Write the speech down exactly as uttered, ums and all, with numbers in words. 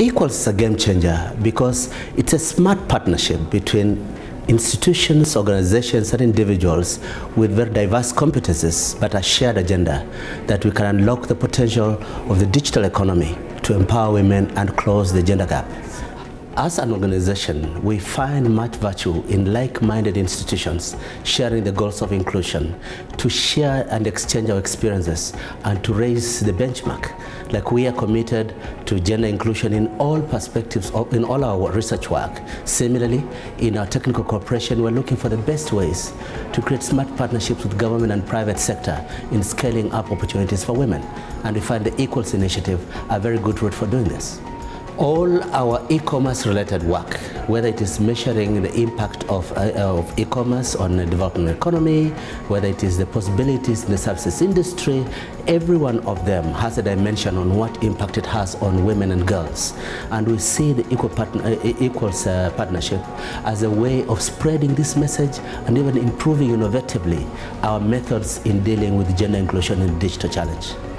Equals is a game changer because it's a smart partnership between institutions, organizations, and individuals with very diverse competencies but a shared agenda that we can unlock the potential of the digital economy to empower women and close the gender gap. As an organization, we find much virtue in like-minded institutions sharing the goals of inclusion, to share and exchange our experiences, and to raise the benchmark. Like, we are committed to gender inclusion in all perspectives, in all our research work. Similarly, in our technical cooperation, we're looking for the best ways to create smart partnerships with government and private sector in scaling up opportunities for women. And we find the Equals initiative a very good route for doing this. All our e-commerce related work, whether it is measuring the impact of, uh, of e-commerce on the development economy, whether it is the possibilities in the services industry, every one of them has a dimension on what impact it has on women and girls. And we see the Equal partner, uh, Equals uh, partnership as a way of spreading this message and even improving innovatively our methods in dealing with gender inclusion and digital challenge.